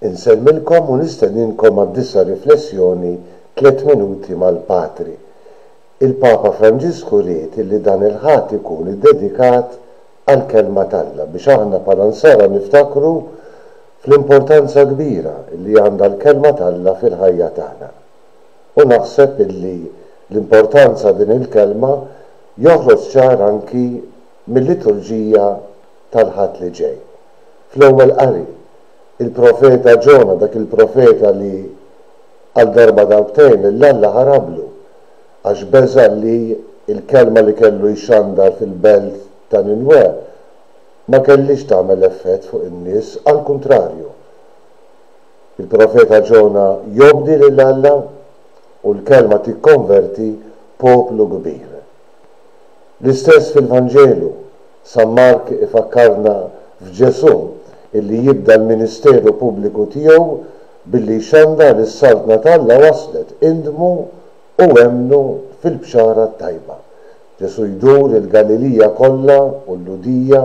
Insemmilkom u nistedninkom għad-dissa riflessjoni 3 minuti mal-Patri. Il-Papa Franġisku ried li dan il-ħadd ikun iddedikat għall-kelma t'Alla biex aħna bħala Nsara niftakru fl-importanza kbira li għandha l-kelma t'Alla fil-ħajja tagħna. U naħseb illi l-importanza din il-kelma joħroġ ċar anki mill-liturġija tal-ħadd li ġej. Fl-ewwel qari il-profeta Ġona, dak il-profeta li għal darba darbtejn l-Alla ħarablu għax beża li il-kelma li kellu jxandar fil-belt ta' Ninwe ma kellix tagħmel effett fuq in-nies, għal kontrarju. Il-profeta Ġona jobdi lill-Alla u l-kelma tikkonverti poplu kbir. L-istess fil-Vanġelu, San Mark ifakkarna f'Ġesu illi jibda l-Ministeru Pubbliku tiegħu billi xandar is-saltna t'Alla waslet indmu u emnu fil-bxara tajba. Ġesu jdur il-Galilija kollha u l-Ludija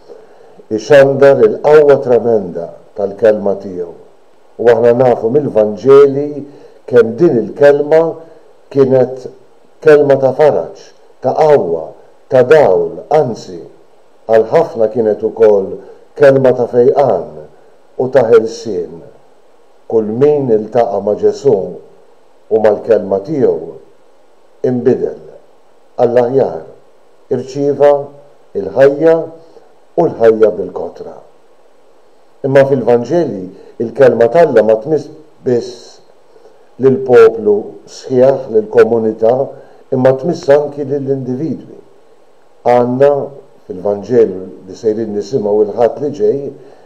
ixandar il-qawwa tremenda tal-kelma tiegħu. U aħna nafu mill-Vanġeli kemm din il-kelma kienet kelma ta' faraġ, ta' qawwa, ta' dawl, anzi għal ħafna kienet ukoll kelma ta' fejqan u ta' ħelsien. Kull min iltaqa' ma' Ġesu u mal-kelma tiegħu inbidel għall-aħjar, irċieva il-ħajja u l-ħajja bil-kotra. Imma fil-Vanġeli il-kelma t'Alla ma tmiss biss lill-poplu sħiħ, lill-komunità, imma tmiss anki lill-individwi. Għandna fil-Vanġelu li sejrin nisimgħu il-ħadd li ġej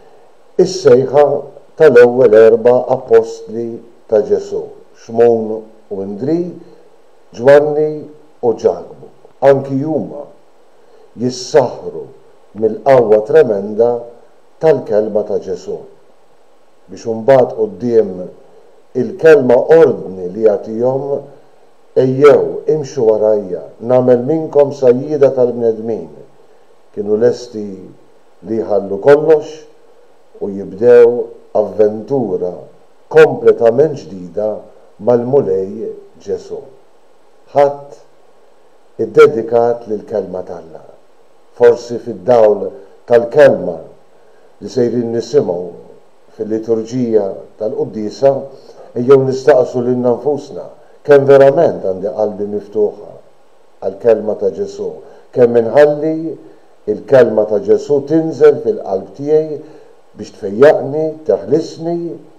is-sejħa tal-ewwel 4 apostli ta' Ġesu, Xmun u Indri, Ġwanni u Ġakbu. Anki huma jissaħħru mill-qawwa tremenda tal-kelma ta' Ġesu biex imbagħad quddiem il-kelma ordni li jagħtihom ejjew imxu warajja nagħmel minkom sajjieda tal-bnedmin. Kienu lesti li jħallu kollox u jibdew avventura kompletament ġdida mal-mulej Ġesu. Ħadd iddedikat lill-kelma t'Alla. Forsi fid-dawl tal-kelma li sejrin nisimgħu fil-liturġija tal-Qudiesa ejjew nistaqsu lil nfusna kemm verament għandi qalbi miftuħa għall-kelma ta' Ġesu, kemm inħalli il-kelma ta' Ġesu tinżel fil-qalb tiegħi biex tfejjaqni, teħlisni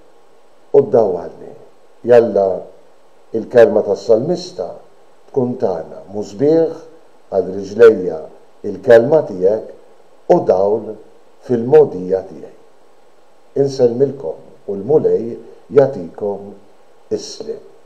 u ddawwalni. Jalla il-kelma tas-Salmista tkun tagħna mużbieħ għal riġlejja il-kelma tiegħek u dawl fil-mogħdija tiegħi. Insellmilkom u l-mulej jagħtikom is-sliem.